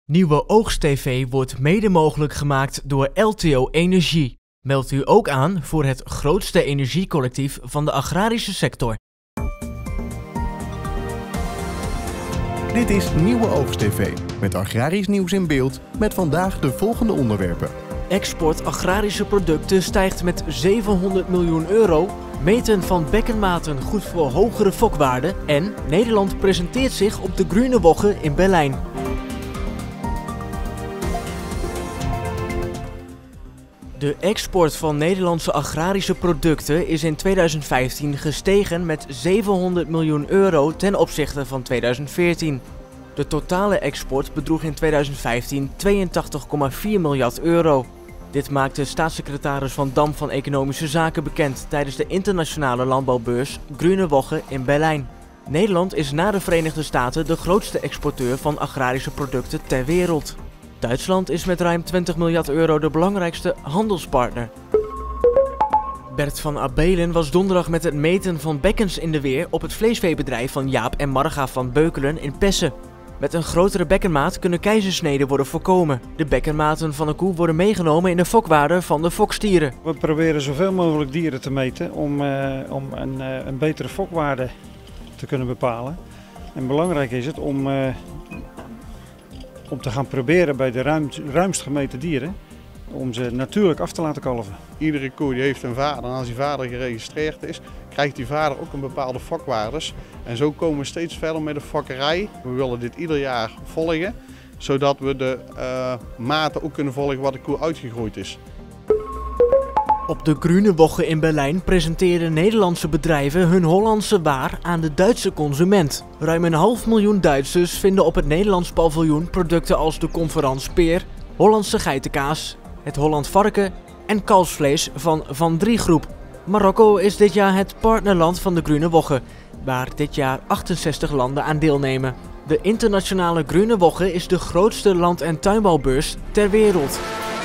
Nieuwe Oogst TV wordt mede mogelijk gemaakt door LTO Energie. Meld u ook aan voor het grootste energiecollectief van de agrarische sector. Dit is Nieuwe Oogst TV met agrarisch nieuws in beeld met vandaag de volgende onderwerpen. Export agrarische producten stijgt met 700 miljoen euro. Meten van bekkenmaten goed voor hogere fokwaarden. En Nederland presenteert zich op de Grüne Woche in Berlijn. De export van Nederlandse agrarische producten is in 2015 gestegen met 700 miljoen euro ten opzichte van 2014. De totale export bedroeg in 2015 82,4 miljard euro. Dit maakte staatssecretaris Van Dam van Economische Zaken bekend tijdens de internationale landbouwbeurs Grüne Woche in Berlijn. Nederland is na de Verenigde Staten de grootste exporteur van agrarische producten ter wereld. Duitsland is met ruim 20 miljard euro de belangrijkste handelspartner. Bert van Abelen was donderdag met het meten van bekkens in de weer op het vleesveebedrijf van Jaap en Marga van Beukelen in Pessen. Met een grotere bekkenmaat kunnen keizersneden worden voorkomen. De bekkenmaten van een koe worden meegenomen in de fokwaarde van de fokstieren. We proberen zoveel mogelijk dieren te meten om een betere fokwaarde te kunnen bepalen. En belangrijk is het om te gaan proberen bij de ruimst gemeten dieren om ze natuurlijk af te laten kalven. Iedere koe die heeft een vader en als die vader geregistreerd is, krijgt die vader ook een bepaalde fokwaardes. En zo komen we steeds verder met de fokkerij. We willen dit ieder jaar volgen, zodat we de maten ook kunnen volgen wat de koe uitgegroeid is. Op de Grüne Woche in Berlijn presenteren Nederlandse bedrijven hun Hollandse waar aan de Duitse consument. Ruim 500.000 Duitsers vinden op het Nederlands paviljoen producten als de Conference Peer, Hollandse geitenkaas, het Holland varken en kalfsvlees van Van Drie Groep. Marokko is dit jaar het partnerland van de Grüne Woche, waar dit jaar 68 landen aan deelnemen. De internationale Grüne Woche is de grootste land- en tuinbouwbeurs ter wereld.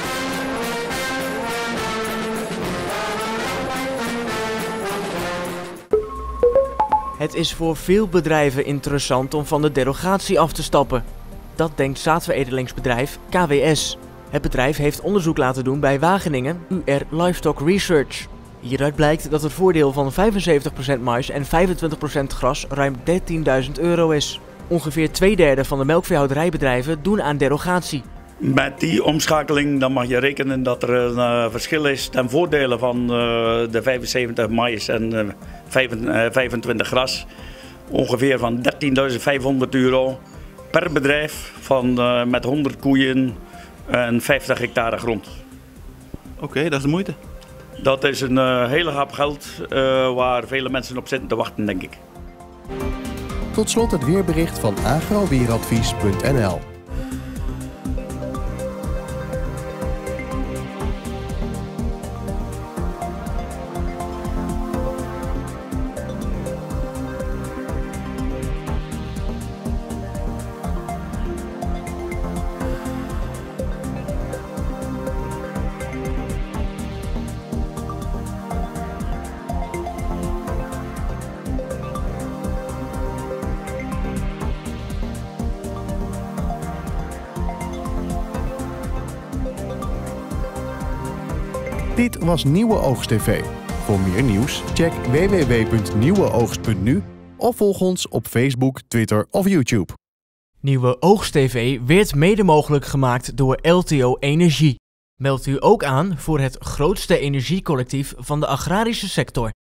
Het is voor veel bedrijven interessant om van de derogatie af te stappen. Dat denkt zaadveredelingsbedrijf KWS. Het bedrijf heeft onderzoek laten doen bij Wageningen UR Livestock Research. Hieruit blijkt dat het voordeel van 75% mais en 25% gras ruim 13.000 euro is. Ongeveer 2/3 van de melkveehouderijbedrijven doen aan derogatie. Met die omschakeling dan mag je rekenen dat er een verschil is ten voordele van de 75 mais en 25 gras. Ongeveer van 13.500 euro per bedrijf met 100 koeien en 50 hectare grond. Oké, dat is de moeite. Dat is een hele hoop geld waar vele mensen op zitten te wachten, denk ik. Tot slot het weerbericht van agroweeradvies.nl. Dit was Nieuwe Oogst TV. Voor meer nieuws check www.nieuweoogst.nu of volg ons op Facebook, Twitter of YouTube. Nieuwe Oogst TV werd mede mogelijk gemaakt door LTO Energie. Meld u ook aan voor het grootste energiecollectief van de agrarische sector.